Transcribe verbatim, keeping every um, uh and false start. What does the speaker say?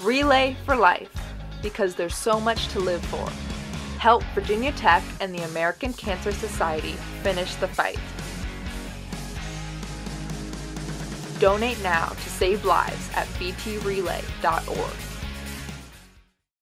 Relay for life, because there's so much to live for. Help Virginia Tech and the American Cancer Society finish the fight. Donate now to save lives at v t relay dot org.